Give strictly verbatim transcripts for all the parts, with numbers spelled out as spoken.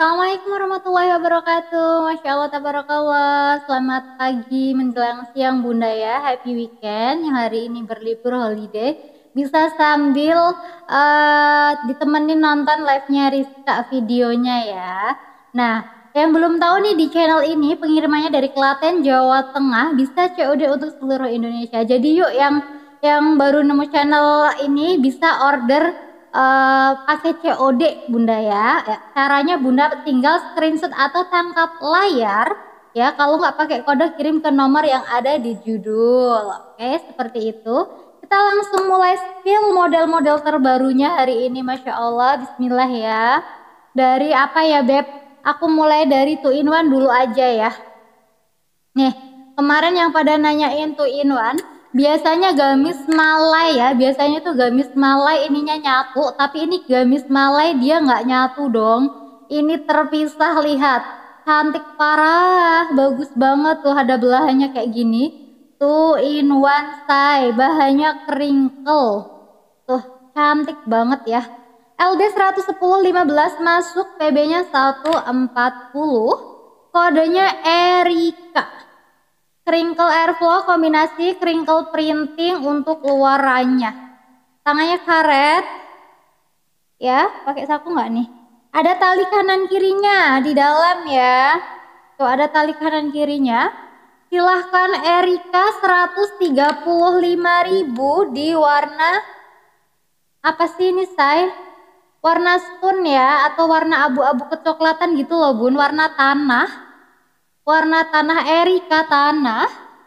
Assalamualaikum warahmatullahi wabarakatuh. Masya Allah, tabarakallah. Selamat pagi menjelang siang Bunda ya. Happy weekend yang hari ini berlibur holiday. Bisa sambil uh, ditemenin nonton live-nya Rizka videonya ya. Nah, yang belum tahu nih di channel ini pengirimannya dari Klaten, Jawa Tengah. Bisa C O D untuk seluruh Indonesia. Jadi yuk yang yang baru nemu channel ini bisa order Uh, pakai C O D Bunda ya. Ya, caranya Bunda tinggal screenshot atau tangkap layar ya. Kalau nggak pakai kode kirim ke nomor yang ada di judul. Oke, seperti itu. Kita langsung mulai spill model-model terbarunya hari ini. Masya Allah, Bismillah ya. Dari apa ya Beb? Aku mulai dari two in one dulu aja ya. Nih, kemarin yang pada nanyain two in one, biasanya gamis malai ya, biasanya tuh gamis malai ininya nyatu, tapi ini gamis malai dia nggak nyatu dong. Ini terpisah, lihat, cantik parah, bagus banget tuh, ada belahannya kayak gini. Two in one style, bahannya crinkle, tuh cantik banget ya. L D seratus sepuluh lima belas masuk, P B-nya seratus empat puluh, kodenya Erika. Crinkle airflow kombinasi crinkle printing untuk luarannya. Tangannya karet. Ya, pakai saku nggak nih? Ada tali kanan kirinya di dalam ya. Tuh ada tali kanan kirinya. Silahkan Erika seratus tiga puluh lima ribu di warna apa sih ini say? Warna stone ya, atau warna abu-abu kecoklatan gitu loh Bun, warna tanah. Warna tanah Erika tanah.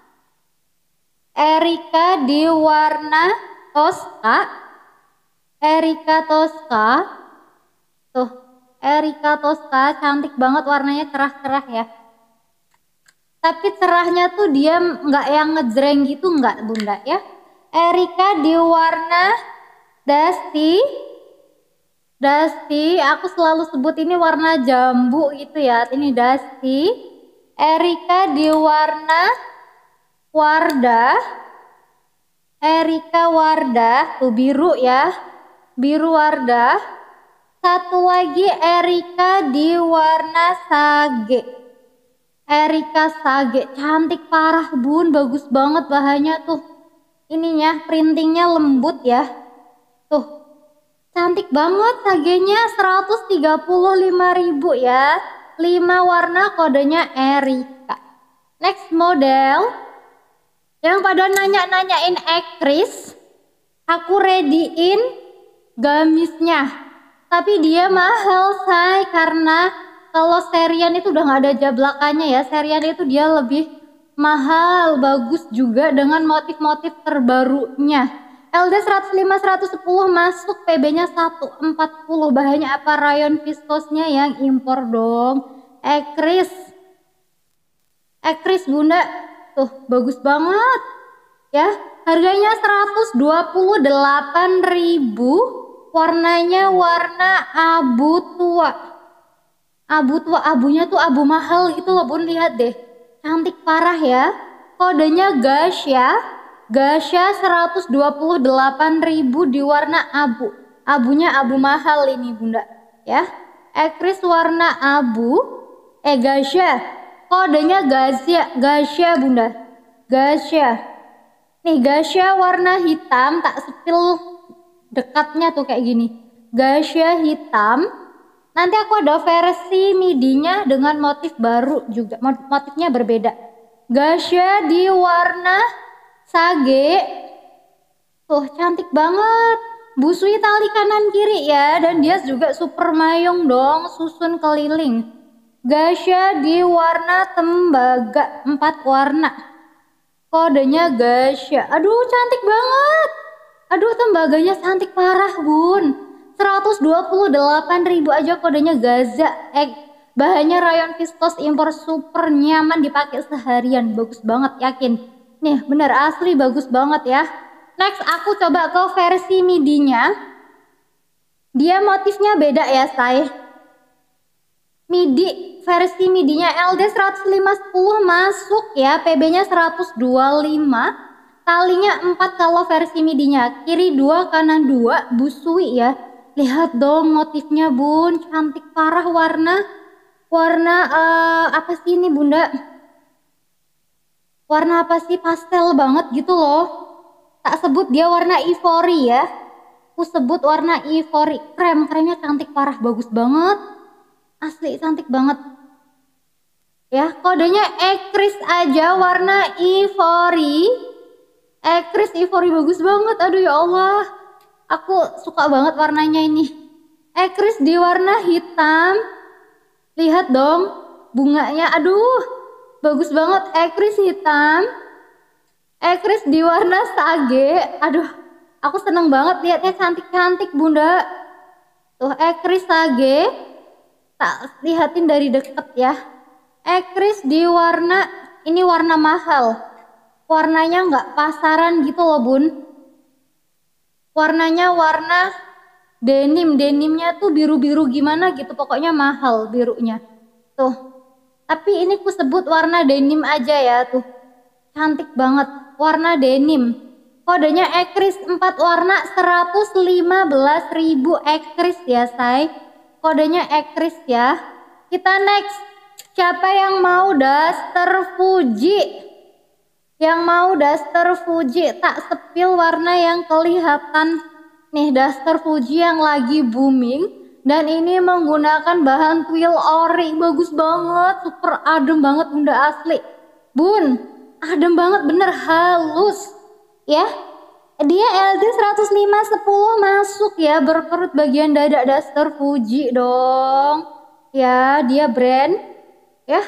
Erika di warna Tosca. Erika Tosca. Tuh, Erika Tosca cantik banget warnanya, cerah-cerah ya. Tapi cerahnya tuh dia nggak yang ngejreng gitu, nggak Bunda ya. Erika di warna Dusty. Dusty, aku selalu sebut ini warna jambu gitu ya. Ini Dusty. Erika di warna Wardah. Erika Wardah, tuh biru ya, biru Wardah. Satu lagi Erika di warna Sage. Erika Sage, cantik parah Bun, bagus banget bahannya tuh. Ininya printingnya lembut ya. Tuh, cantik banget Sagenya, seratus tiga puluh lima ribu ya. lima warna, kodenya Erika. Next model. Yang pada nanya-nanyain ekris, aku readyin gamisnya. Tapi dia mahal say, karena kalau serian itu udah nggak ada jablakannya ya. Serian itu dia lebih mahal, bagus juga dengan motif-motif terbarunya. L D seratus lima seratus sepuluh masuk, P B-nya seratus empat puluh. Bahannya apa? Rayon viskosnya yang impor dong. Ekris. Ekris Bunda. Tuh, bagus banget. Ya, harganya seratus dua puluh delapan ribu. Warnanya warna abu tua. Abu tua, abunya tuh abu mahal gitu loh Bun, lihat deh. Cantik parah ya. Kodenya Gasya. Gasya seratus dua puluh delapan ribu di warna abu. Abunya abu mahal ini Bunda ya. Ekris warna abu. Eh Gasya. Kodenya Gasya, Gasya Bunda. Gasya. Nih Gasya warna hitam, tak sepil dekatnya tuh kayak gini. Gasya hitam. Nanti aku ada versi midinya dengan motif baru juga. Motifnya berbeda. Gasya di warna Sage. Tuh cantik banget. Busui tali kanan kiri ya. Dan dia juga super mayong dong. Susun keliling. Gasya di warna tembaga. Empat warna. Kodenya Gasya. Aduh cantik banget. Aduh tembaganya cantik parah Bun. seratus dua puluh delapan ribu aja kodenya Gaza. Eh, bahannya rayon viskos impor, super nyaman dipakai seharian. Bagus banget, yakin. Nih bener asli bagus banget ya. Next aku coba ke versi midinya. Dia motifnya beda ya say. Midi, versi midinya L D seratus lima sepuluh masuk ya. P B-nya seratus dua puluh lima. Talinya empat kalau versi midinya. Kiri dua, kanan dua, busui ya. Lihat dong motifnya Bun, cantik parah warna warna uh, apa sih ini Bunda? Warna apa sih, pastel banget gitu loh. Tak sebut dia warna ivory ya. Aku sebut warna ivory. Krem, kremnya cantik parah, bagus banget. Asli cantik banget. Ya, kodenya Ekris aja warna ivory. Ekris ivory bagus banget. Aduh ya Allah. Aku suka banget warnanya ini. Ekris di warna hitam. Lihat dong bunganya. Aduh. Bagus banget, ekris hitam, ekris di warna sage. Aduh, aku seneng banget lihatnya, cantik-cantik Bunda. Tuh ekris sage, tak lihatin dari deket ya. Ekris di warna, ini warna mahal, warnanya nggak pasaran gitu loh Bun. Warnanya warna denim, denimnya tuh biru-biru gimana gitu, pokoknya mahal birunya. Tuh. Tapi ini ku sebut warna denim aja ya tuh. Cantik banget, warna denim. Kodenya Ekris empat warna seratus lima belas ribu Ekris ya say. Kodenya Ekris ya. Kita next. Siapa yang mau daster Fuji? Yang mau daster Fuji tak sepil warna yang kelihatan. Nih daster Fuji yang lagi booming. Dan ini menggunakan bahan twill ori, bagus banget, super adem banget Bunda, asli. Bun, adem banget, bener halus, ya. Dia L D seratus lima sepuluh masuk ya, berkerut bagian dada, daster Fuji dong. Ya, dia brand, ya.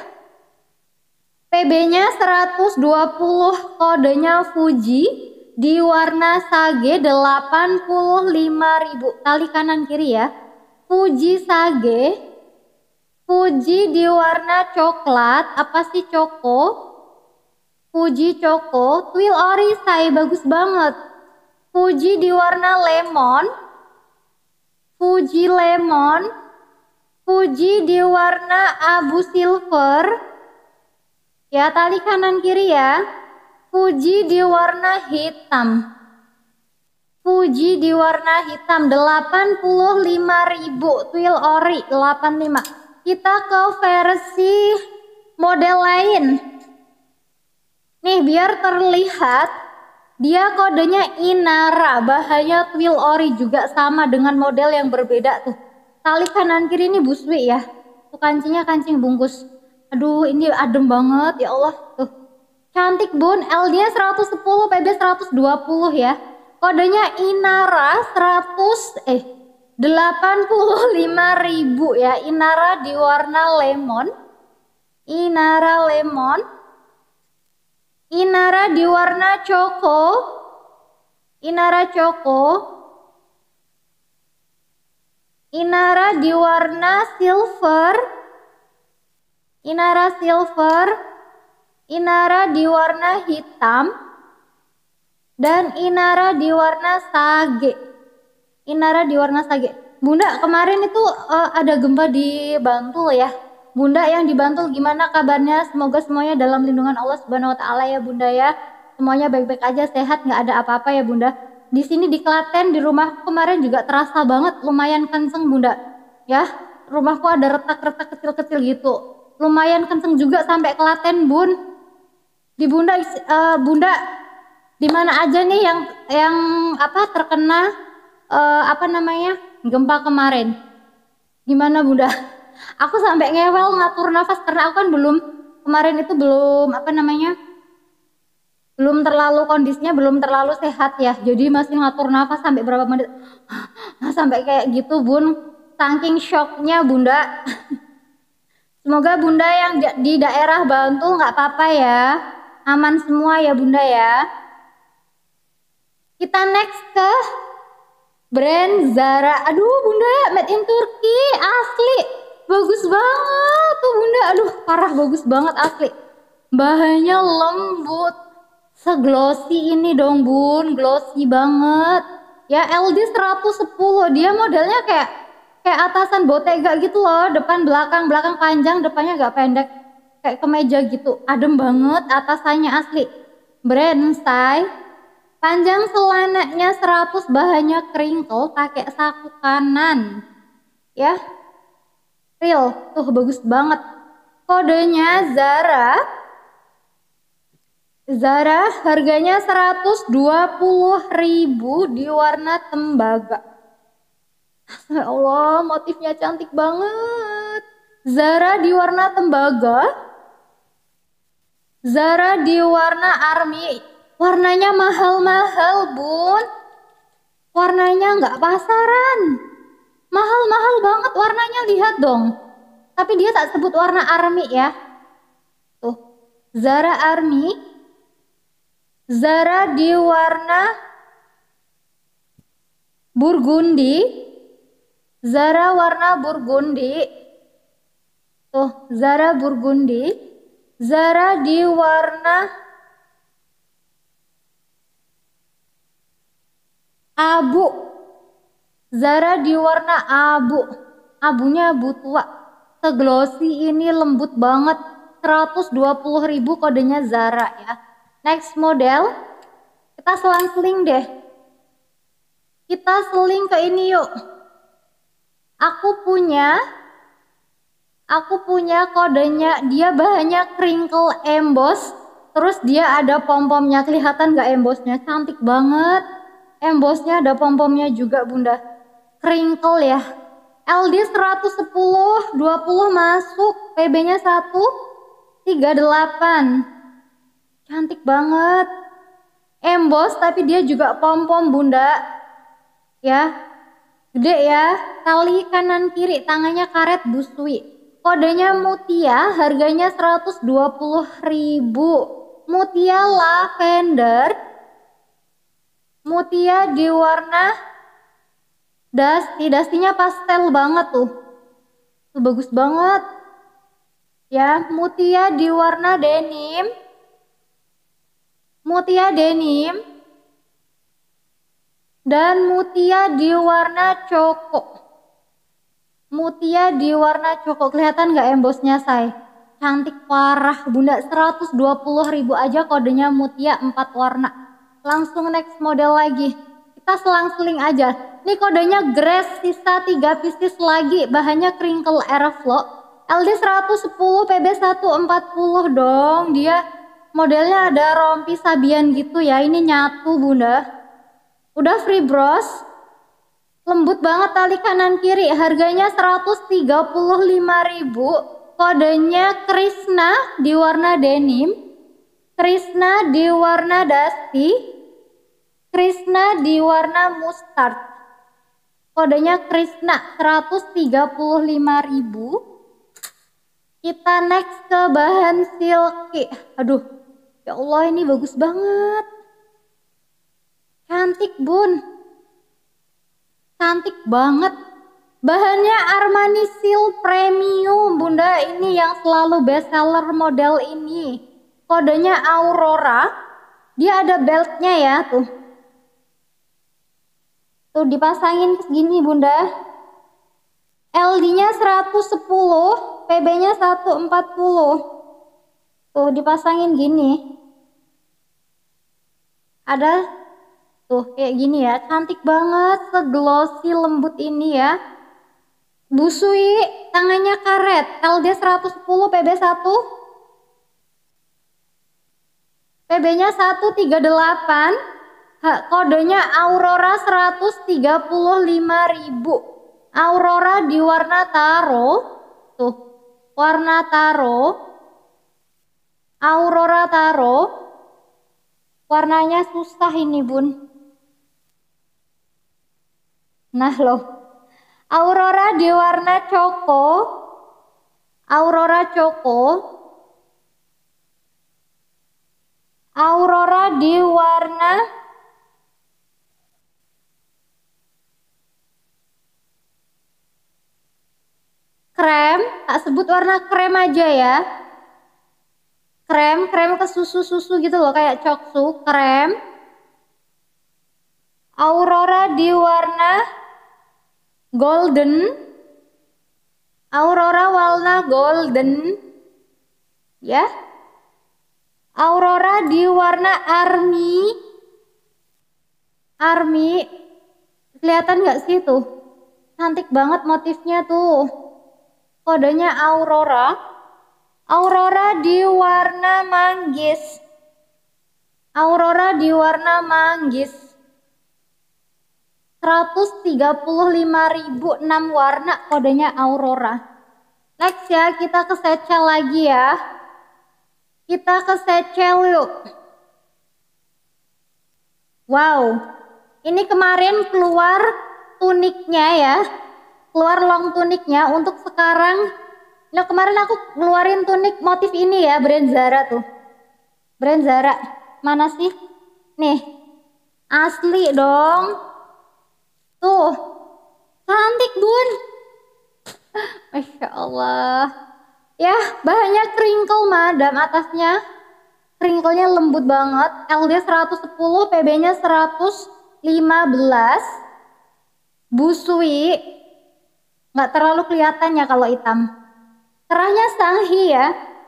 P B-nya seratus dua puluh, kodenya Fuji, di warna sage delapan puluh lima ribu, tali kanan kiri ya. Fuji sage, Fuji di warna coklat, apa sih coko? Fuji coko, twill ori say, bagus banget. Fuji di warna lemon, Fuji lemon, Fuji di warna abu silver, ya tali kanan kiri ya. Fuji di warna hitam. Fuji di warna hitam delapan puluh lima ribu, twill ori delapan puluh lima. Kita ke versi model lain. Nih biar terlihat, dia kodenya Inara, bahannya twill ori juga sama dengan model yang berbeda tuh. Tali kanan kiri ini buswi ya. Tuh kancingnya kancing bungkus. Aduh ini adem banget ya Allah tuh. Cantik Bun, L D-nya seratus sepuluh, P B seratus dua puluh ya. Kodenya Inara seratus eh delapan puluh lima ribu ya. Inara di warna lemon. Inara lemon. Inara di warna coko. Inara coko. Inara di warna silver. Inara silver. Inara di warna hitam. Dan Inara di warna sage. Inara di warna sage. Bunda kemarin itu uh, ada gempa di Bantul ya. Bunda yang di Bantul gimana kabarnya? Semoga semuanya dalam lindungan Allah Subhanahu Wa Taala ya Bunda ya. Semuanya baik-baik aja, sehat, nggak ada apa-apa ya Bunda. Di sini di Klaten di rumah kemarin juga terasa banget, lumayan kenceng Bunda. Ya, rumahku ada retak-retak kecil-kecil gitu. Lumayan kenceng juga sampai Klaten Bun. Di Bunda, uh, Bunda. Di mana aja nih yang yang apa terkena uh, apa namanya gempa kemarin? Gimana Bunda? Aku sampai ngewel ngatur nafas karena aku kan belum kemarin itu belum apa namanya belum terlalu kondisinya belum terlalu sehat ya. Jadi masih ngatur nafas sampai berapa menit sampai kayak gitu Bun. Saking shocknya Bunda. Semoga Bunda yang di daerah Bantul nggak apa-apa ya, aman semua ya Bunda ya. Kita next ke brand Zara. Aduh Bunda, made in Turki, asli bagus banget tuh Bunda. Aduh parah bagus banget asli. Bahannya lembut, seglossy ini dong Bun, glossy banget. Ya L D seratus sepuluh, dia modelnya kayak kayak atasan Bottega gitu loh, depan belakang, belakang panjang, depannya gak pendek, kayak kemeja gitu. Adem banget atasannya asli. Brand Style. Panjang celananya seratus, bahannya crinkle, pakai saku kanan. Ya. Real, tuh bagus banget. Kodenya Zara. Zara harganya seratus dua puluh ribu di warna tembaga. Ya Allah, motifnya cantik banget. Zara di warna tembaga. Zara di warna army. Warnanya mahal-mahal, Bun. Warnanya nggak pasaran. Mahal-mahal banget warnanya, lihat dong. Tapi dia tak sebut warna army ya. Tuh, Zara army. Zara di warna burgundi. Zara warna burgundi. Tuh, Zara burgundi. Zara di warna abu. Zara di warna abu. Abunya abu tua. Seglossy ini, lembut banget. seratus dua puluh ribu kodenya Zara ya. Next model. Kita selang-seling deh. Kita seling ke ini yuk. Aku punya Aku punya kodenya, dia bahannya crinkle emboss. Terus dia ada pom-pomnya, kelihatan gak embossnya? Cantik banget. Embossnya ada pom-pomnya juga, Bunda. Crinkle ya. L D seratus sepuluh, dua puluh masuk. P B-nya satu tiga delapan. Cantik banget. Emboss tapi dia juga pom-pom, Bunda. Ya. Gede ya. Tali kanan kiri, tangannya karet busui. Kodenya Mutia, harganya seratus dua puluh ribu. Mutia lavender. Mutia di warna dusty. Dustynya pastel banget tuh. Tuh bagus banget. Ya, Mutia di warna denim. Mutia denim. Dan Mutia di warna coko. Mutia di warna coko, kelihatan gak embossnya, say? Cantik parah, Bunda. Seratus dua puluh ribu aja kodenya Mutia empat warna. Langsung next model lagi. Kita selang-seling aja. Ini kodenya Grace, sisa tiga pieces lagi. Bahannya crinkle airflow. L D seratus sepuluh, P B seratus empat puluh dong. Dia modelnya ada rompi sabian gitu ya. Ini nyatu, Bunda. Udah free bros. Lembut banget tali kanan kiri, harganya seratus tiga puluh lima ribu. Kodenya Krishna di warna denim. Krishna di warna dusty. Krishna di warna mustard. Kodenya Krishna seratus tiga puluh lima ribu. Kita next ke bahan silky. Aduh, ya Allah ini bagus banget. Cantik, Bun. Cantik banget. Bahannya Armani Silk Premium, Bunda. Ini yang selalu best seller model ini. Kodenya Aurora. Dia ada beltnya ya, tuh. Tuh dipasangin segini, Bunda. L D-nya seratus sepuluh, P B-nya seratus empat puluh. Tuh dipasangin gini. Ada tuh kayak gini ya, cantik banget, seglossy lembut ini ya. Busui, tangannya karet, L D seratus sepuluh, P B satu. P B-nya seratus tiga puluh delapan. Kodenya Aurora seratus tiga puluh lima ribu. Aurora di warna taro. Tuh, warna taro. Aurora taro. Warnanya susah ini, Bun. Nah loh, Aurora di warna coko. Aurora coko. Aurora di warna krem. Tak sebut warna krem aja ya. Krem, krem ke susu-susu gitu loh, kayak coksu, krem. Aurora di warna golden. Aurora warna golden. Ya. Aurora di warna army. Army. Kelihatan nggak sih tuh? Cantik banget motifnya tuh. kodenya Aurora. Aurora di warna manggis. Aurora di warna manggis. seratus tiga puluh lima ribu enam warna, kodenya Aurora. Next ya, kita ke secel lagi ya. Kita ke secel yuk. Wow, ini kemarin keluar tuniknya ya. Keluar long tuniknya. Untuk sekarang, nah kemarin aku ngeluarin tunik motif ini ya, brand Zara tuh. Brand Zara, mana sih? Nih, asli dong. Tuh, cantik bun. Masya Allah. Ya, bahannya crinkle madam atasnya. Crinkle-nya lembut banget. L D seratus sepuluh, P B-nya seratus lima belas. Busui. Nggak terlalu kelihatannya kalau hitam. Kerahnya Sanghi ya.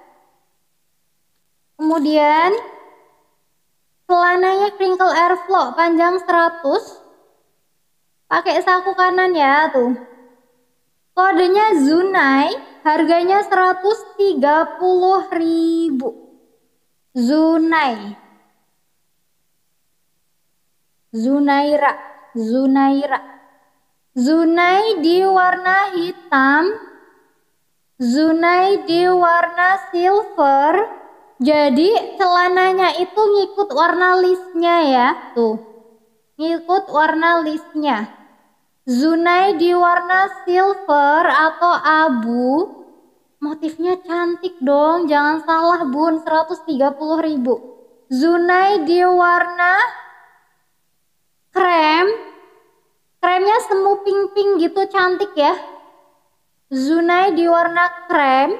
Kemudian celananya crinkle airflow, panjang seratus. Pakai saku kanan ya tuh. Kodenya Zunai, harganya seratus tiga puluh ribu. Zunai. Zunaira, Zunaira. Zunai di warna hitam. Zunai di warna silver. Jadi celananya itu ngikut warna listnya ya, tuh. Ngikut warna listnya. Zunai di warna silver atau abu. Motifnya cantik dong, jangan salah bun, seratus tiga puluh ribu. Zunai di warna krem. Kremnya semu pink-pink gitu, cantik ya. Zunai di warna krem.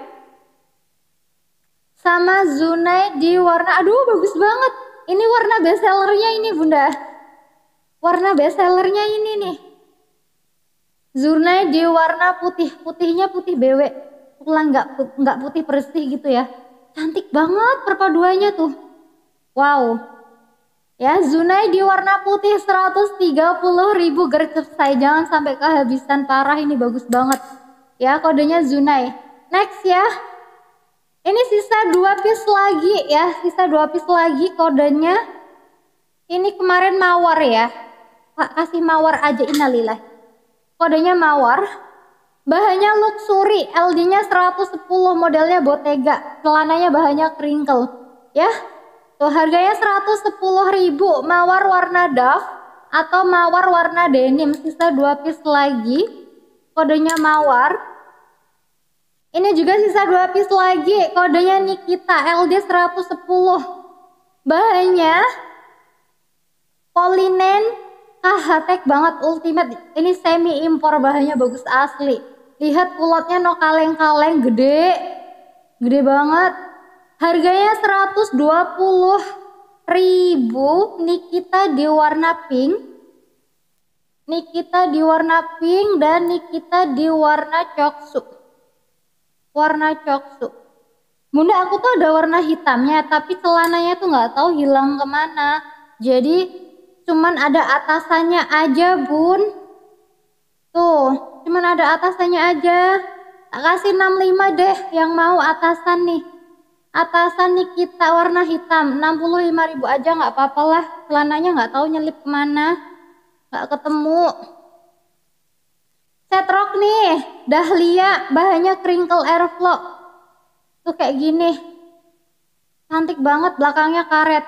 Sama Zunai di warna, aduh bagus banget. Ini warna bestsellernya ini bunda. Warna bestsellernya ini nih. Zunai di warna putih, putihnya putih B W. Pulang nggak nggak putih bersih gitu ya. Cantik banget perpaduannya tuh. Wow. Ya, Zunai di warna putih seratus tiga puluh ribu, gercep saya. Jangan sampai kehabisan, parah ini bagus banget. Ya, kodenya Zunai. Next ya. Ini sisa dua piece lagi ya, sisa dua piece lagi kodenya. Ini kemarin mawar ya. Pak kasih mawar aja innalillah. Kodenya mawar. Bahannya luxury, L D-nya seratus sepuluh, modelnya Bottega. Celananya bahannya crinkle. Ya. Tuh harganya seratus sepuluh ribu, mawar warna dove atau mawar warna denim. Sisa dua piece lagi. Kodenya mawar. Ini juga sisa dua piece lagi. Kodenya Nikita, L D seratus sepuluh. Bahannya polinen K H Tech banget, ultimate. Ini semi impor, bahannya bagus asli. Lihat kulotnya no kaleng-kaleng, gede. Gede banget. Harganya seratus dua puluh ribu. Nikita di warna pink. Nikita di warna pink dan Nikita di warna coksu. Warna coksu. Bunda, aku tuh ada warna hitamnya, tapi celananya tuh nggak tahu hilang kemana. Jadi cuman ada atasannya aja bun. Tuh, cuman ada atasannya aja. Tak kasih enam puluh lima deh yang mau atasan nih. Atasan Nikita warna hitam, enam puluh lima ribu aja nggak apa-apa lah. Celananya nggak tahu nyelip kemana, nggak ketemu. Set rok nih, Dahlia, bahannya crinkle airflow. Tuh kayak gini. Cantik banget, belakangnya karet.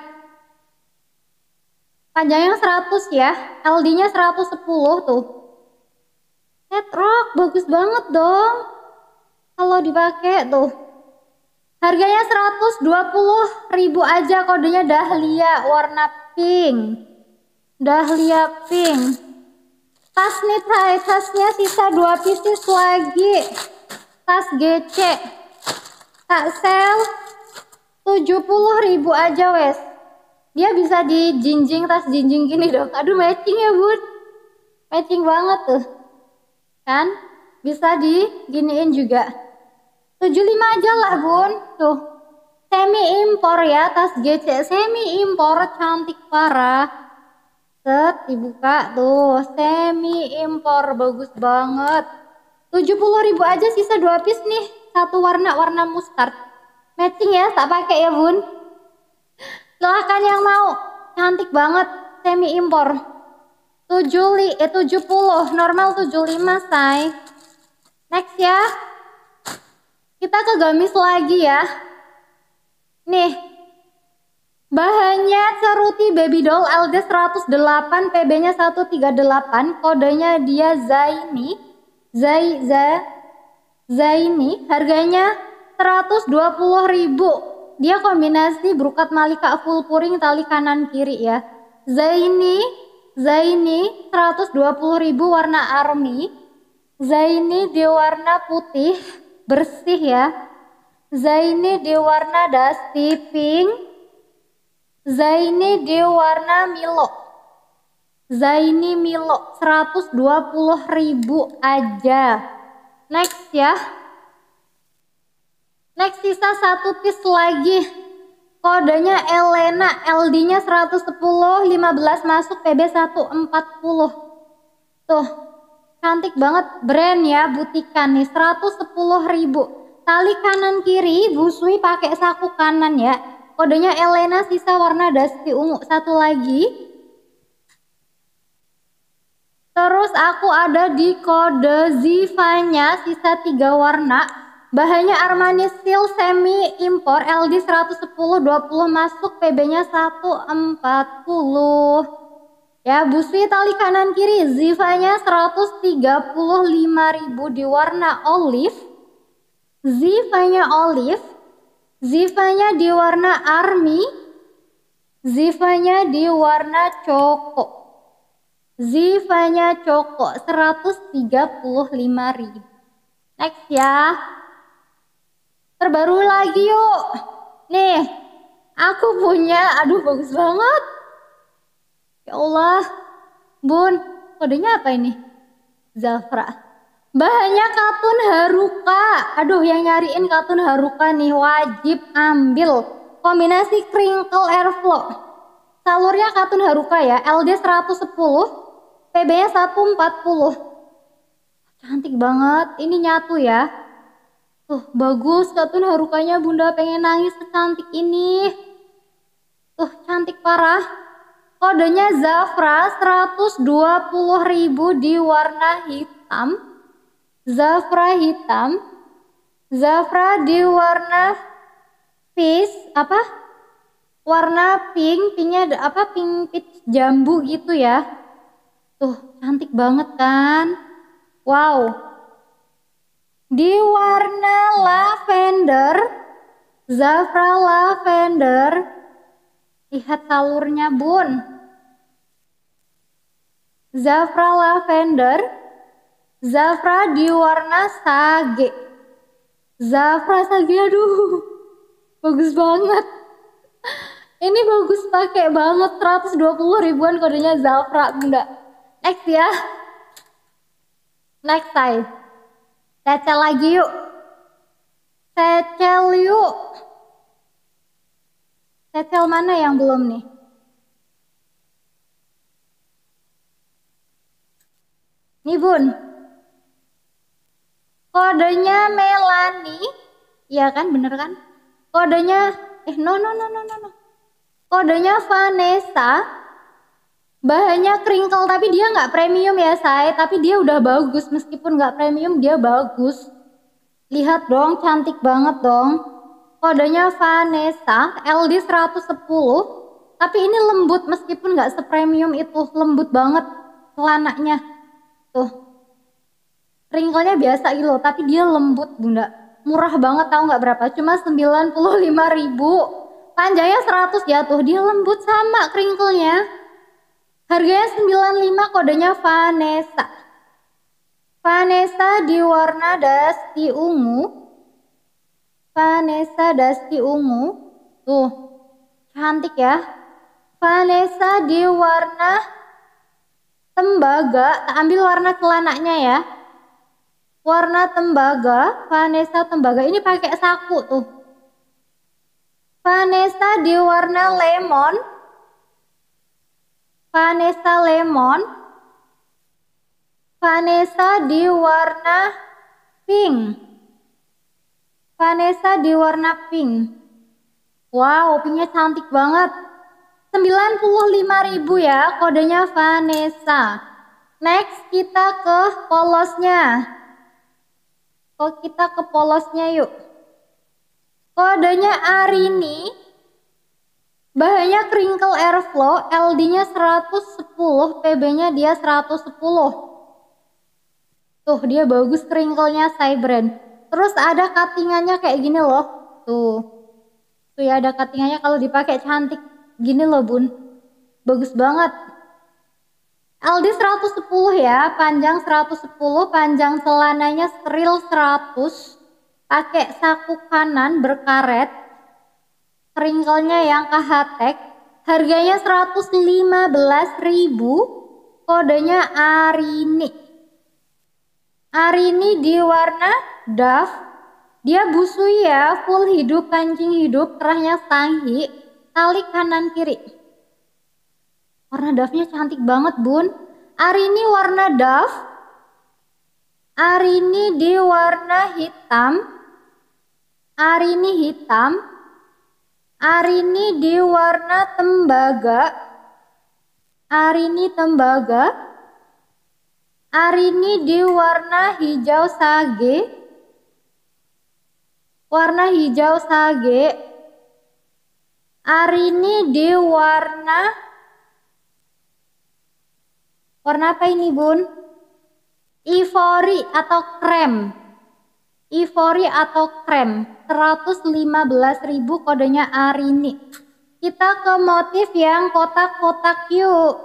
Panjangnya seratus ya, L D-nya seratus sepuluh tuh. Set rok, bagus banget dong. Kalau dipakai tuh. Harganya seratus dua puluh ribu aja, kodenya Dahlia warna pink. Dahlia pink. Tas nih, tasnya sisa dua pieces lagi. Tas G C. Tak sel tujuh puluh ribu aja wes. Dia bisa dijinjing, tas jinjing gini dong. Aduh matching ya bun. Matching banget tuh. Kan? Bisa diginiin juga. tujuh puluh lima aja lah bun. Tuh. Semi impor ya, tas G C. Semi impor, cantik parah. Set, dibuka tuh, semi impor, bagus banget. tujuh puluh ribu aja, sisa dua piece nih. Satu warna, warna mustard. Matching ya, tak pakai ya bun. Silahkan yang mau. Cantik banget, semi impor. tujuh li eh tujuh puluh, normal tujuh puluh lima say. Next ya. Kita ke gamis lagi ya. Nih. Bahannya ceruti baby doll L D seratus delapan, P B-nya seratus tiga puluh delapan, kodenya dia Zaini. Zai za Zaini, harganya seratus dua puluh ribu. Dia kombinasi brokat malika full puring tali kanan kiri ya. Zaini, Zaini seratus dua puluh ribu warna army. Zaini di warna putih bersih ya. Zaini di warna dusty pink. Zaini di warna Milo. Zaini Milo seratus dua puluh ribu aja. Next ya. Next sisa satu piece lagi. Kodenya Elena, L D-nya seratus sepuluh, lima belas masuk, P B seratus empat puluh. Tuh, cantik banget brand ya, butikan nih, seratus sepuluh ribu. Tali kanan kiri, busui pakai saku kanan ya. Kodenya Elena, sisa warna dusty ungu. Satu lagi. Terus aku ada di kode Ziva-nya, sisa tiga warna. Bahannya Armani Silk semi impor, L D seratus sepuluh, dua puluh masuk, P B-nya seratus empat puluh. Ya, busui tali kanan kiri, Ziva-nya seratus tiga puluh lima ribu di warna olive. Ziva-nya olive. Ziva-nya di warna army. Ziva-nya di warna coko. Ziva-nya coko seratus tiga puluh lima ribu. Next ya. Terbaru lagi yuk. Nih, aku punya, aduh bagus banget. Ya Allah. Bun, kodenya apa ini? Zafra. Bahannya katun Haruka. Aduh, yang nyariin katun Haruka nih wajib ambil. Kombinasi crinkle airflow. Salurnya katun Haruka ya, L D seratus sepuluh, P B-nya seratus empat puluh. Cantik banget, ini nyatu ya. Tuh, bagus katun Harukanya, bunda pengen nangis secantik ini. Tuh, cantik parah. Kodenya Zafra seratus dua puluh ribu di warna hitam. Zafra hitam. Zafra di warna peach, apa? Warna pink, pinknya ada apa? Pink peach jambu gitu ya. Tuh, cantik banget kan? Wow. Di warna lavender. Zafra lavender. Lihat salurnya, bun. Zafra lavender. Zafra di warna sage. Zafra sage, aduh. Bagus banget. Ini bagus pakai banget, seratus dua puluh ribuan kodenya Zafra, bunda. Next ya. Next size. Secel lagi yuk. Secel yuk. Secel mana yang belum nih? Nih bun. Kodenya Melanie. Iya kan, bener kan? Kodenya, eh no no no no no no. Kodenya Vanessa. Bahannya crinkle, tapi dia nggak premium ya say. Tapi dia udah bagus, meskipun nggak premium dia bagus. Lihat dong, cantik banget dong. Kodenya Vanessa, L D seratus sepuluh. Tapi ini lembut, meskipun nggak sepremium itu, lembut banget celananya. Tuh. Wrinkle-nya biasa gitu, tapi dia lembut bunda. Murah banget, tahu nggak berapa? Cuma sembilan puluh lima ribu. Panjangnya seratus jatuh, dia lembut sama wrinkle-nya. Harganya sembilan puluh lima, kodenya Vanessa. Vanessa di warna dusty ungu. Vanessa dusty ungu. Tuh, cantik ya. Vanessa di warna tembaga. Ambil warna celananya ya. Warna tembaga, Vanessa tembaga. Ini pakai saku tuh. Vanessa di warna lemon. Vanessa lemon. Vanessa di warna pink. Vanessa di warna pink. Wow, pinknya cantik banget. sembilan puluh lima ribu ya, kodenya Vanessa. Next kita ke polosnya. Oh, kita ke polosnya yuk. Kodenya Arini. Bahannya crinkle airflow, L D-nya seratus sepuluh, P B-nya dia seratus sepuluh. Tuh, dia bagus crinkle-nya Cybrand. Terus ada cuttingannya kayak gini loh. Tuh. Tuh ya, ada cuttingannya, kalau dipakai cantik gini loh, Bun. Bagus banget. L D seratus sepuluh ya, panjang seratus sepuluh, panjang celananya steril seratus. Pakai saku kanan berkaret. Crinkle-nya yang K H Tech, harganya seratus lima belas ribu, kodenya Arini. Arini di warna Dove, dia busui ya, full hidup, kancing hidup, kerahnya Sanghi, tali kanan kiri. Warna Dove-nya cantik banget, Bun. Arini warna Dove, Arini di warna hitam, Arini hitam, Arini di warna tembaga, Arini tembaga, Arini di warna hijau sage, warna hijau sage, Arini di warna, warna apa ini, Bun? Ivory atau krem, Ivory atau krem. seratus lima belas ribu, kodenya Arini. Kita ke motif yang kotak-kotak yuk.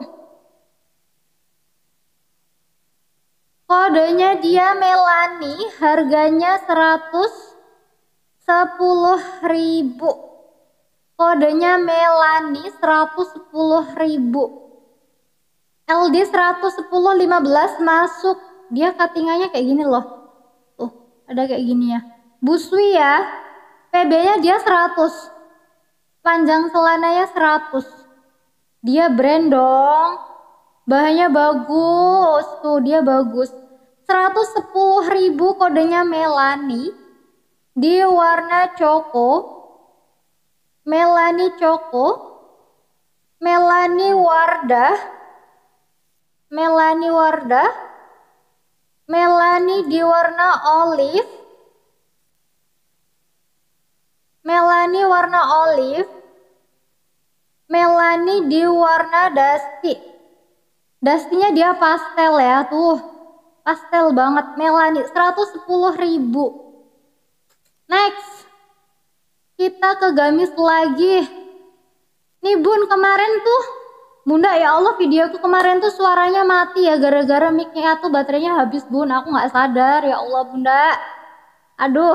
Kodenya dia Melani, harganya seratus sepuluh ribu. Kodenya Melani seratus sepuluh ribu. L D seratus sepuluh lima belas masuk. Dia cuttingannya kayak gini loh. Tuh, ada kayak gini ya. Busui ya, P B-nya dia seratus, panjang celananya seratus. Dia brand dong, bahannya bagus, tuh dia bagus. seratus sepuluh ribu, kodenya Melani, di warna coko, Melani coko, Melani Wardah, Melani Wardah, Melani di warna olive, Melani warna olive, Melani di warna dusty. Dustynya dia pastel ya, tuh pastel banget. Melani seratus sepuluh ribu. Next, kita ke gamis lagi. Nih Bun, kemarin tuh Bunda, ya Allah, videoku kemarin tuh suaranya mati ya, gara-gara mic-nya tuh baterainya habis, Bun. Aku nggak sadar, ya Allah Bunda. Aduh.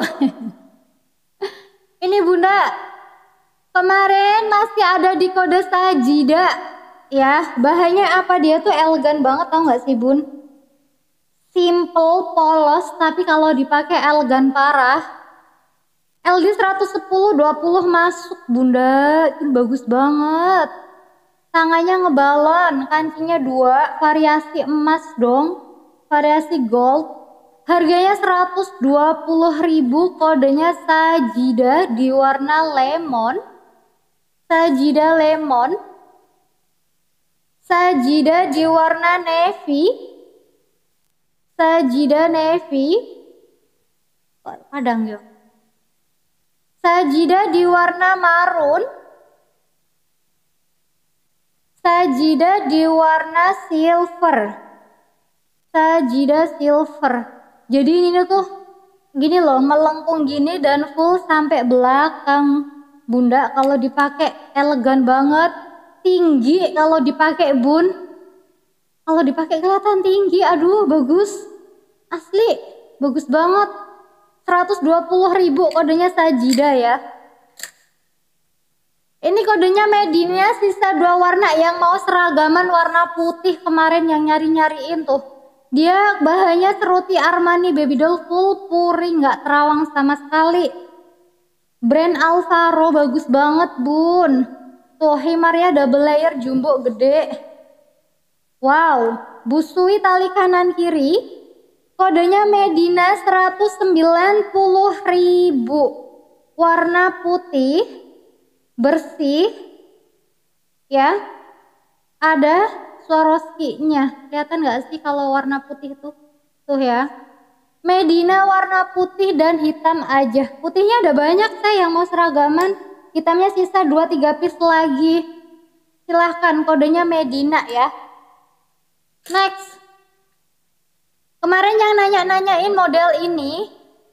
Ini Bunda, kemarin masih ada di kode Sajida ya. Bahannya apa, dia tuh elegan banget, tau gak sih Bun? Simple, polos, tapi kalau dipakai elegan parah. L D seratus sepuluh dua puluh masuk Bunda, itu bagus banget. Tangannya ngebalon, kancingnya dua, variasi emas dong, variasi gold. Harganya seratus dua puluh ribu, kodenya Sajida di warna lemon. Sajida lemon. Sajida di warna navy. Sajida navy. Padang yuk. Sajida di warna marun. Sajida di warna silver. Sajida silver. Jadi ini tuh gini loh, melengkung gini dan full sampai belakang Bunda. Kalau dipakai elegan banget, tinggi kalau dipakai Bun. Kalau dipakai kelihatan tinggi, aduh bagus. Asli, bagus banget. seratus dua puluh ribu, kodenya Sajida ya. Ini kodenya mediumnya sisa dua warna, yang mau seragaman warna putih kemarin yang nyari-nyariin tuh. Dia bahannya seruti Armani Baby Doll, full puri, nggak terawang sama sekali. Brand Alvaro, bagus banget Bun. Tuh himarnya double layer jumbo gede. Wow, busui tali kanan kiri. Kodenya Medina seratus sembilan puluh ribu. Warna putih, bersih, ya. Ada Swarovski-nya. Kelihatan nggak sih kalau warna putih tuh? Tuh ya. Medina warna putih dan hitam aja. Putihnya ada banyak saya yang mau seragaman. Hitamnya sisa dua tiga piece lagi. Silahkan, kodenya Medina ya. Next. Kemarin yang nanya-nanyain model ini,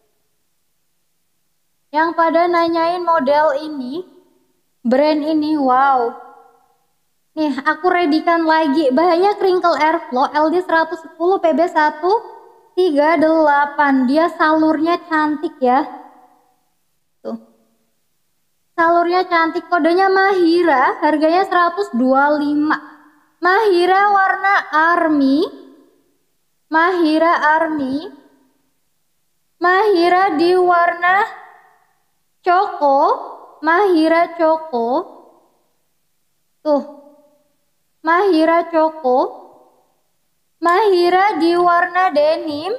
yang pada nanyain model ini, brand ini, wow. Nih, aku readykan lagi. Bahannya crinkle airflow L D seratus sepuluh P B satu tiga delapan. Dia salurnya cantik ya. Tuh. Salurnya cantik. Kodenya Mahira, harganya seratus dua puluh lima. Mahira warna army. Mahira army. Mahira di warna coko. Mahira coko. Tuh. Mahira coko. Mahira di warna denim.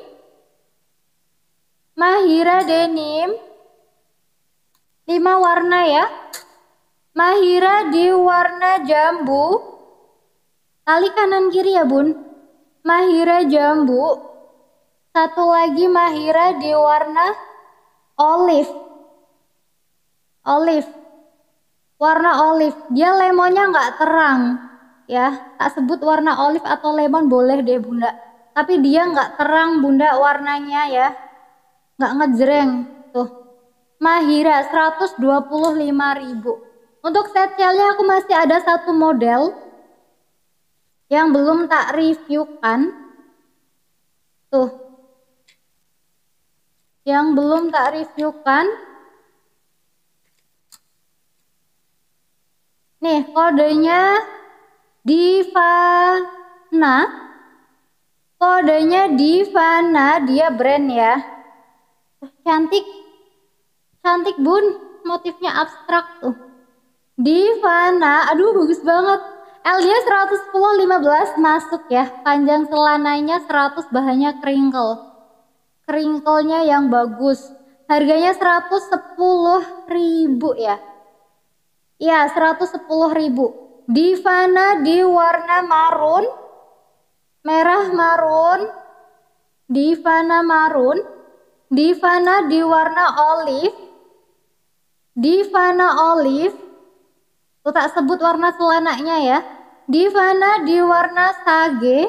Mahira denim. lima warna ya. Mahira di warna jambu. Tali kanan kiri ya bun. Mahira jambu. Satu lagi Mahira di warna olive. Olive. Warna olive. Dia lemonnya nggak terang. Ya, tak sebut warna olive atau lemon boleh deh bunda. Tapi dia nggak terang bunda warnanya ya. Nggak ngejreng. Tuh. Mahira seratus dua puluh lima ribu. Untuk set shellnya aku masih ada satu model yang belum tak reviewkan. Tuh. Yang belum tak reviewkan. Nih, kodenya Divana. Kodenya Divana, dia brand ya. Cantik. Cantik bun, motifnya abstrak tuh. Divana, aduh bagus banget. L D seratus sepuluh lima belas masuk ya. Panjang celananya seratus, bahannya crinkle. Crinkle-nya yang bagus. Harganya seratus sepuluh ribu ya. Iya, seratus sepuluh ribu. Divana di warna marun. Merah marun. Divana marun. Divana di warna olive. Divana olive. Tuh tak sebut warna celananya ya. Divana di warna sage.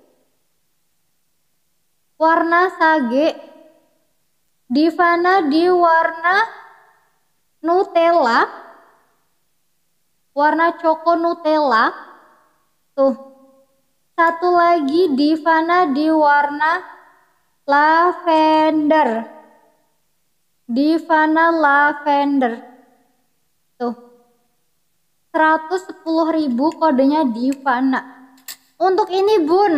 Warna sage. Divana di warna Nutella. Warna coko Nutella. Tuh. Satu lagi Divana di warna lavender. Divana lavender. Tuh. seratus sepuluh ribu kodenya Divana. Untuk ini bun,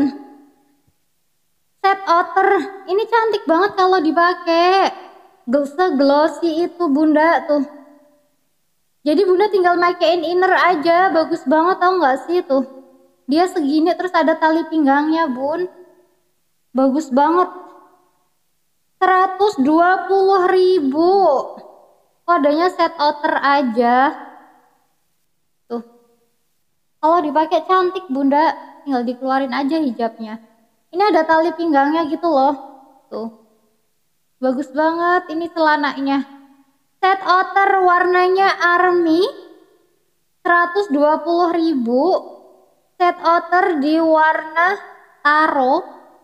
set outer ini cantik banget kalau dipakai. Se-glossy itu bunda tuh. Jadi bunda tinggal makein inner aja, bagus banget tau nggak sih tuh. Dia segini terus ada tali pinggangnya bun. Bagus banget. seratus dua puluh ribu. Kodenya set outer aja. Tuh. Kalau dipakai cantik bunda, tinggal dikeluarin aja hijabnya. Ini ada tali pinggangnya gitu loh. Tuh. Bagus banget ini celananya. Set outer warnanya army. seratus dua puluh ribu. Set outer di warna taro.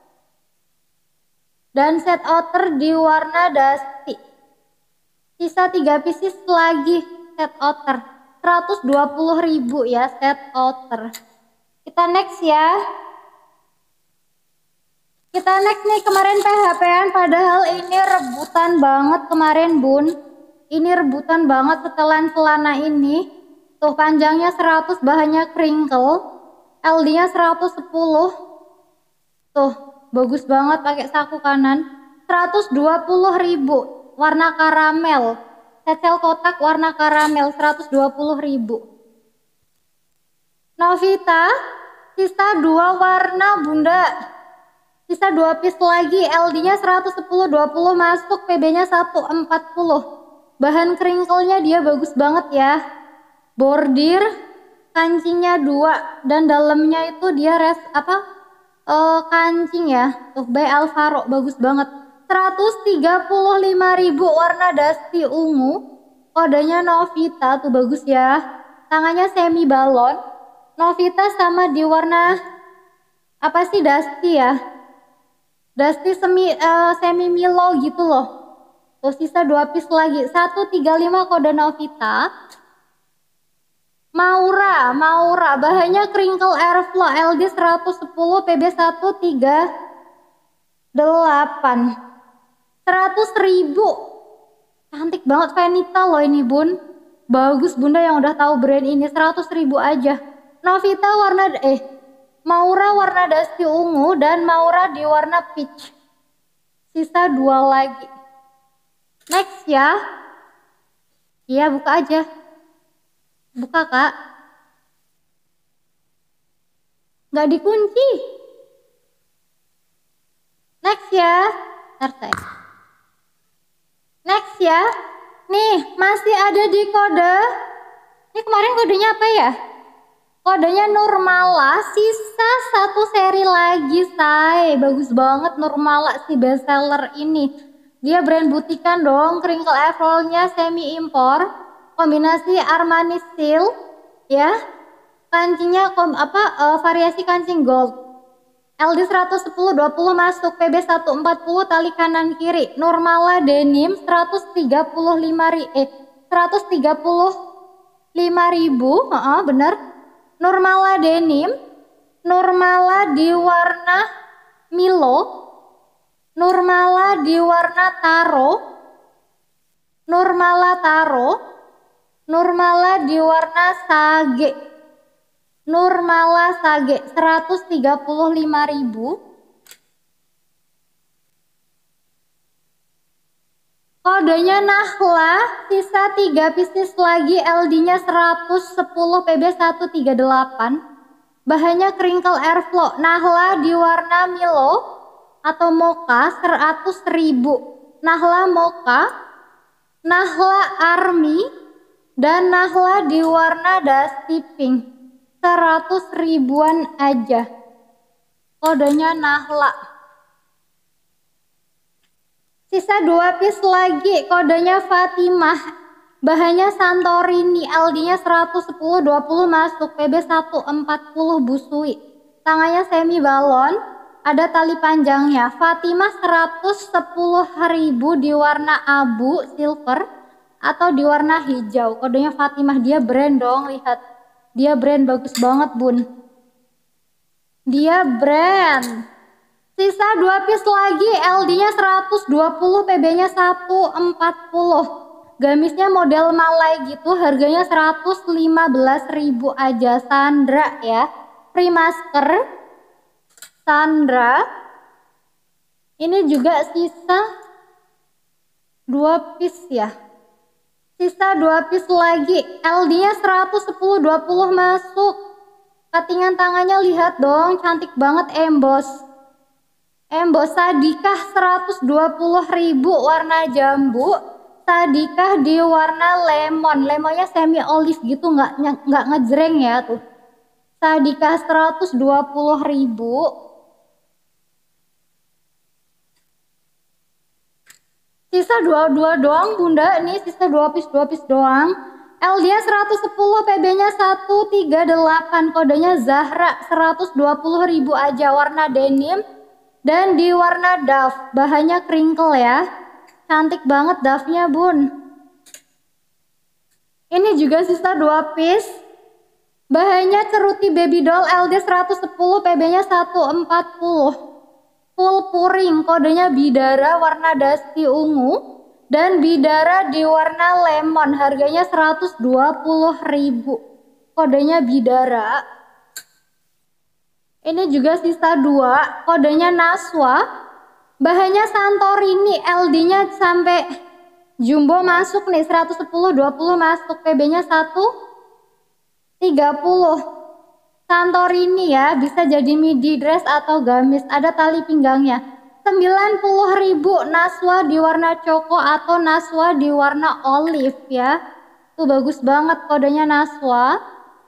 Dan set outer di warna dusty. Sisa tiga pieces lagi set outer. seratus dua puluh ribu ya set outer. Kita next ya. Kita next nih, kemarin P H P-an padahal ini rebutan banget kemarin bun. Ini rebutan banget setelan celana ini. Tuh panjangnya seratus, bahannya crinkle. L D-nya seratus sepuluh. Tuh bagus banget pakai saku kanan. seratus dua puluh ribu. Warna karamel. Cecel kotak warna karamel seratus dua puluh ribu. Novita, sisa dua warna bunda. Sisa dua piece lagi, L D-nya seratus sepuluh dua puluh masuk, P B-nya seratus empat puluh. Bahan crinkle-nya dia bagus banget ya. Bordir, kancingnya dua dan dalamnya itu dia res apa? Uh, kancing ya. Tuh by Alvaro bagus banget. seratus tiga puluh lima ribu warna dusty ungu. Kodenya Novita tuh bagus ya. Tangannya semi balon. Novita sama di warna apa sih dusty ya? Dusty semi uh, semi Milo gitu loh. Tuh sisa dua piece lagi. seratus tiga puluh lima kode Novita. Maura, Maura bahannya crinkle airflow L D seratus sepuluh P B seratus tiga puluh delapan. seratus ribu. Cantik banget Vanita loh ini bun. Bagus bunda yang udah tahu brand ini. Seratus ribu aja. Novita warna eh Maura warna dusty ungu dan Maura di warna peach. Sisa dua lagi. Next ya. Iya buka aja. Buka kak. Nggak dikunci. Next ya. Ntar saya. Next ya. Nih, masih ada di kode. Ini kemarin kodenya apa ya? Kodenya Nurmala. Sisa satu seri lagi, say. Bagus banget Nurmala si bestseller ini. Dia brand butikan dong. Crinkle airflow-nya semi impor. Kombinasi Armani Seal, ya. Kancingnya kom, apa? Uh, variasi kancing gold. L D seratus sepuluh dua puluh masuk, P B seratus empat puluh tali kanan kiri. Nurmala denim seratus tiga puluh lima ri eh seratus tiga puluh lima ribu, heeh, bener. Nurmala denim, Nurmala di warna Milo, Nurmala di warna taro, Nurmala taro, Nurmala di warna sage. Nurmala sage seratus tiga puluh lima ribu. Kodenya Nahla, sisa tiga pieces lagi, L D-nya seratus sepuluh P B seratus tiga puluh delapan. Bahannya crinkle airflow. Nahla di warna Milo atau mocha seratus ribu. Nahla mocha, Nahla army dan Nahla di warna dusty pink. seratus ribuan aja. Kodenya Nahla. Sisa dua piece lagi, kodenya Fatimah. Bahannya Santorini, L D-nya seratus sepuluh dua puluh masuk, P B seratus empat puluh busui. Tangannya semi balon, ada tali panjangnya. Fatimah seratus sepuluh ribu di warna abu silver atau di warna hijau. Kodenya Fatimah, dia brand dong, lihat. Dia brand bagus banget bun. Dia brand. Sisa dua piece lagi, L D-nya seratus dua puluh, P B-nya seratus empat puluh. Gamisnya model Malai gitu, harganya seratus lima belas ribu aja. Sandra ya. Free masker. Sandra. Ini juga sisa dua piece ya. Sisa dua piece lagi, L D-nya seratus sepuluh dua puluh masuk. Cuttingan tangannya lihat dong, cantik banget emboss. Emboss Sadikah seratus dua puluh ribu warna jambu. Sadikah di warna lemon. Lemonnya semi olive gitu, nggak nggak ngejreng ya tuh. Sadikah seratus dua puluh ribu. Sisa dua dua doang bunda, ini sisa dua piece dua piece doang. L D-nya seratus sepuluh, P B-nya seratus tiga puluh delapan, kodenya Zahra seratus dua puluh ribu aja, warna denim dan di warna dove. Bahannya crinkle ya. Cantik banget dove-nya bun. Ini juga sisa dua piece. Bahannya ceruti baby doll, L D seratus sepuluh, P B-nya seratus empat puluh. Full puring, kodenya Bidara warna dusty ungu dan Bidara di warna lemon, harganya seratus dua puluh ribu. Kodenya Bidara. Ini juga sisa dua, kodenya Naswa. Bahannya Santorini, L D-nya sampai jumbo masuk nih, seratus sepuluh dua puluh masuk, P B-nya seratus tiga puluh. Santorini ya, bisa jadi midi dress atau gamis, ada tali pinggangnya. sembilan puluh ribu Naswa di warna coko atau Naswa di warna olive ya. Tuh bagus banget kodenya Naswa.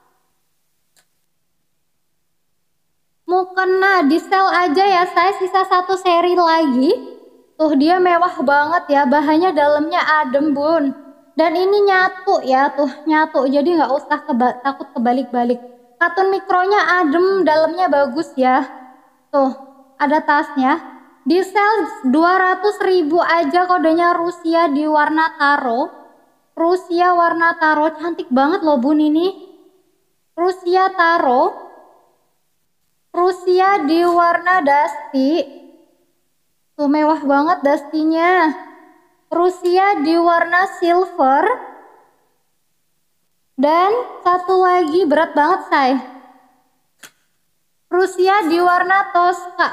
Mukena di sel aja ya, saya sisa satu seri lagi. Tuh dia mewah banget ya, bahannya dalamnya adem bun. Dan ini nyatu ya, tuh nyatu, jadi nggak usah keba takut kebalik-balik. Katun mikronya adem, dalamnya bagus ya. Tuh, ada tasnya. Di sel dua ratus ribu aja, kodenya Rusia di warna taro. Rusia warna taro, cantik banget loh bun ini. Rusia taro. Rusia di warna dusty. Tuh mewah banget dustinya. Rusia di warna silver. Dan satu lagi berat banget say. Rusia di warna Tosca.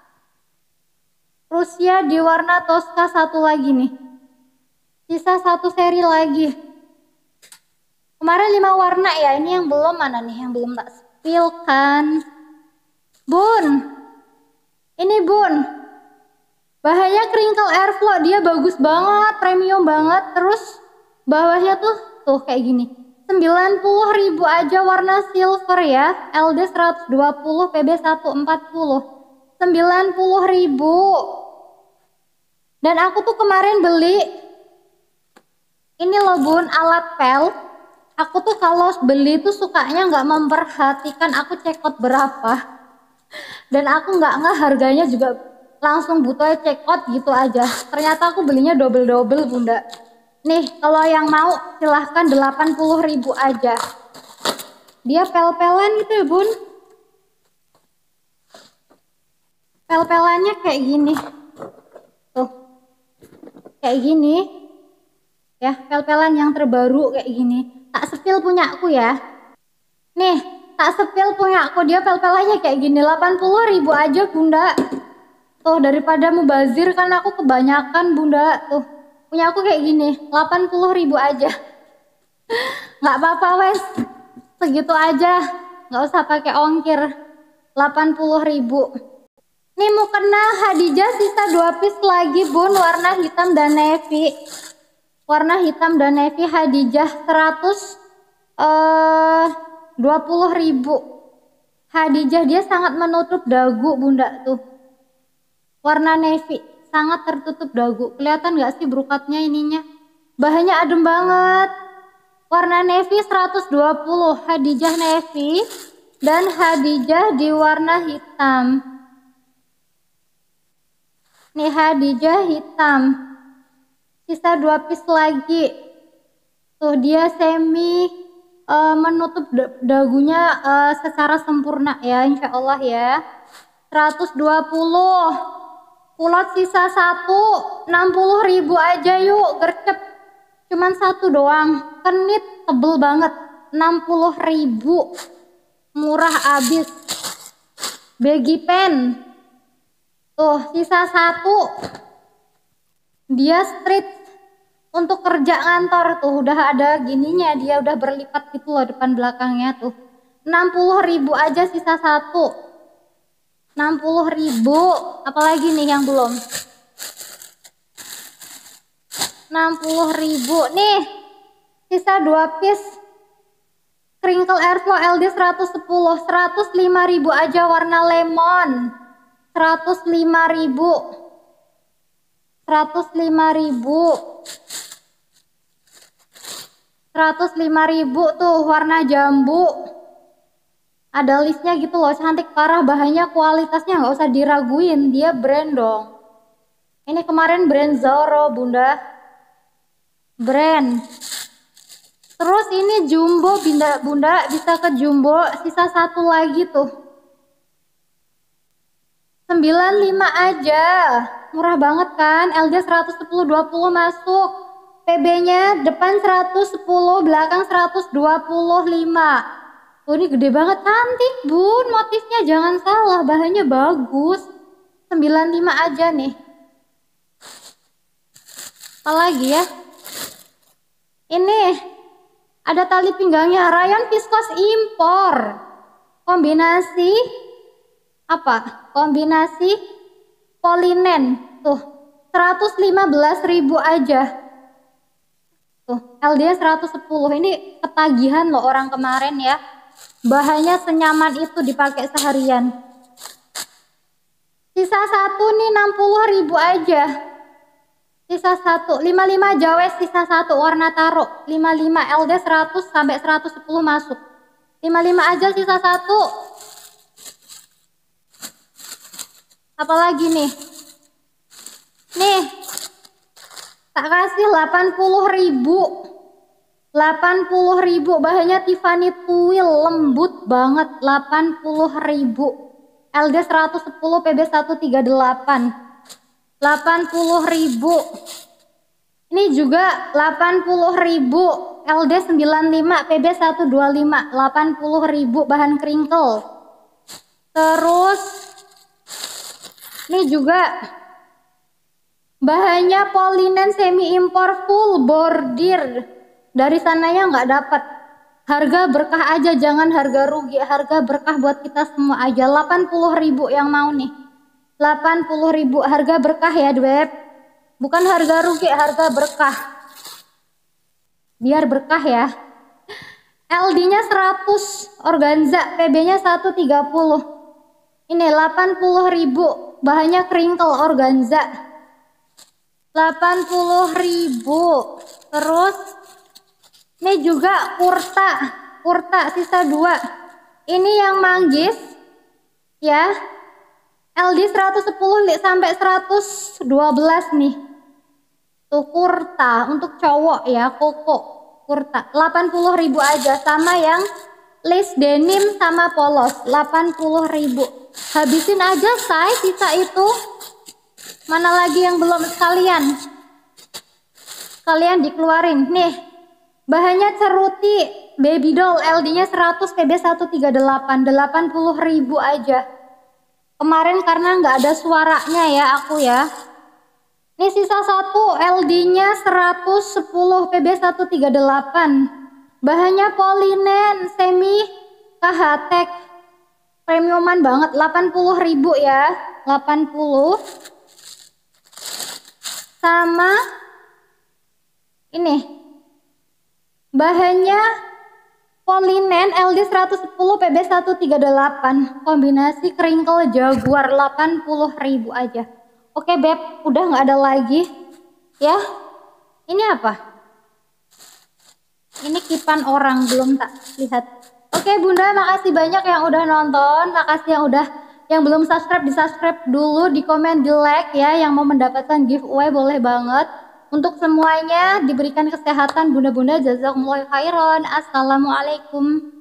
Rusia di warna Tosca satu lagi nih. Sisa satu seri lagi. Kemarin lima warna ya, ini yang belum mana nih, yang belum tak spill kan. Bun, ini bun, bahannya crinkle airflow, dia bagus banget, premium banget. Terus bawahnya tuh tuh kayak gini. sembilan puluh ribu aja warna silver ya, L D seratus dua puluh, P B seratus empat puluh. sembilan puluh ribu. Dan aku tuh kemarin beli ini loh bun, alat pel. Aku tuh kalau beli tuh sukanya nggak memperhatikan aku cekot berapa. Dan aku nggak nggak harganya juga, langsung butuh cekot gitu aja. Ternyata aku belinya double-double bunda. Nih kalau yang mau silahkan delapan puluh ribu aja. Dia pel-pelan gitu ya bun. Pel-pelannya kayak gini. Tuh. Kayak gini. Ya, pel-pelan yang terbaru kayak gini. Tak sepil punya aku ya. Nih, tak sepil punya aku, dia pel-pelannya kayak gini. delapan puluh ribu aja bunda. Tuh daripada mubazir kan aku kebanyakan bunda. Tuh punya aku kayak gini, delapan puluh ribu aja. Nggak apa-apa wes, segitu aja, nggak usah pakai ongkir. Delapan puluh ribu. Nih mukena Hadijah sisa dua piece lagi bun, warna hitam dan navy. Warna hitam dan navy Hadijah seratus dua puluh ribu. Hadijah dia sangat menutup dagu bunda tuh. Warna navy, sangat tertutup dagu. Kelihatan gak sih brokatnya ininya? Bahannya adem banget. Warna navy seratus dua puluh, Hadijah navy. Dan Hadijah di warna hitam. Nih Hadijah hitam. Sisa dua piece lagi. Tuh dia semi uh, menutup dagunya uh, secara sempurna ya, insya Allah ya. seratus dua puluh. Kulot sisa satu, enam puluh ribu aja yuk, gercep. Cuman satu doang, kenit tebel banget, enam puluh ribu. Murah abis. Baggy pen. Tuh, sisa satu. Dia street untuk kerja kantor tuh, udah ada gininya, dia udah berlipat gitu loh depan belakangnya tuh. enam puluh ribu aja sisa satu. enam puluh ribu, apalagi nih yang belum. enam puluh ribu nih, sisa dua piece crinkle airflow L D seratus sepuluh, seratus lima ribu aja warna lemon. Seratus lima ribu, seratus lima ribu, seratus lima ribu tuh warna jambu. Ada listnya gitu loh, cantik parah, bahannya kualitasnya nggak usah diraguin, dia brand dong. Ini kemarin brand Zoro bunda, brand. Terus ini jumbo bunda, bunda bisa ke jumbo, sisa satu lagi tuh. sembilan puluh lima aja, murah banget kan, L D seratus sepuluh dua puluh masuk. P B-nya depan seratus sepuluh, belakang seratus dua puluh lima. Oh ini gede banget, cantik bun, motifnya jangan salah, bahannya bagus. sembilan puluh lima aja nih. Apalagi ya? Ini ada tali pinggangnya, rayon viskos impor. kombinasi apa? Kombinasi polinen tuh seratus lima belas ribu aja. Tuh, L D-nya seratus sepuluh. Ini ketagihan loh orang kemarin ya. Bahannya senyaman itu dipakai seharian. Sisa satu nih enam puluh ribu aja. Sisa satu, lima puluh lima Jawes, sisa satu warna taro, lima puluh lima L D seratus sampai seratus sepuluh masuk. lima puluh lima aja sisa satu. Apalagi nih? Nih. Tak kasih delapan puluh ribu. delapan puluh ribu, bahannya Tiffany Twill, lembut banget, delapan puluh ribu. L D seratus sepuluh P B seratus tiga puluh delapan. delapan puluh ribu. Ini juga delapan puluh ribu. L D sembilan puluh lima P B seratus dua puluh lima. delapan puluh ribu bahan crinkle. Terus ini juga bahannya polinen semi impor full bordir. Dari sananya nggak dapat. Harga berkah aja, jangan harga rugi. Harga berkah buat kita semua aja. delapan puluh ribu yang mau nih. delapan puluh ribu harga berkah ya, Beb. Bukan harga rugi, harga berkah. Biar berkah ya. L D-nya seratus, organza, P B-nya seratus tiga puluh. Ini delapan puluh ribu, bahannya crinkle organza. delapan puluh ribu. Terus ini juga kurta, kurta sisa dua. Ini yang manggis ya. L D seratus sepuluh sampai seratus dua belas nih. Tuh kurta untuk cowok ya, koko kurta delapan puluh ribu aja, sama yang lace denim sama polos delapan puluh ribu. Habisin aja say sisa itu. Mana lagi yang belum sekalian? Kalian dikeluarin nih. Bahannya ceruti baby doll, L D-nya seratus P B seratus tiga puluh delapan, delapan puluh ribu aja. Kemarin karena nggak ada suaranya ya aku ya. Ini sisa satu, L D-nya seratus sepuluh P B seratus tiga puluh delapan. Bahannya polinen semi K H T E K. Premiuman banget, delapan puluh ribu ya. delapan puluh. Sama ini. Bahannya polinen L D seratus sepuluh P B seratus tiga puluh delapan. Kombinasi crinkle jaguar delapan puluh ribu aja. Oke Beb, udah nggak ada lagi ya. Ini apa? Ini kipan orang, belum tak lihat. Oke Bunda, makasih banyak yang udah nonton. Makasih yang udah, yang belum subscribe, di subscribe dulu, di komen, di like ya. Yang mau mendapatkan giveaway boleh banget. Untuk semuanya diberikan kesehatan Bunda-bunda, jazakumullah khairan. Assalamualaikum.